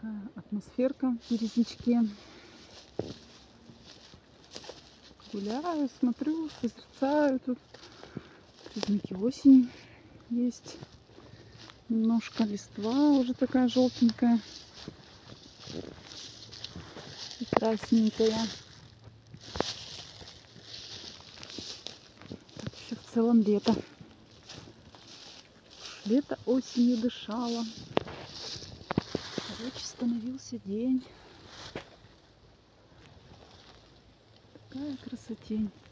Такая атмосферка в Березничке. Гуляю, смотрю, созерцаю тут. Признаки осени есть. Немножко листва уже такая желтенькая и красненькая. Так еще в целом лето. Лето осенью дышало. Короче, становился день. Такая красотень.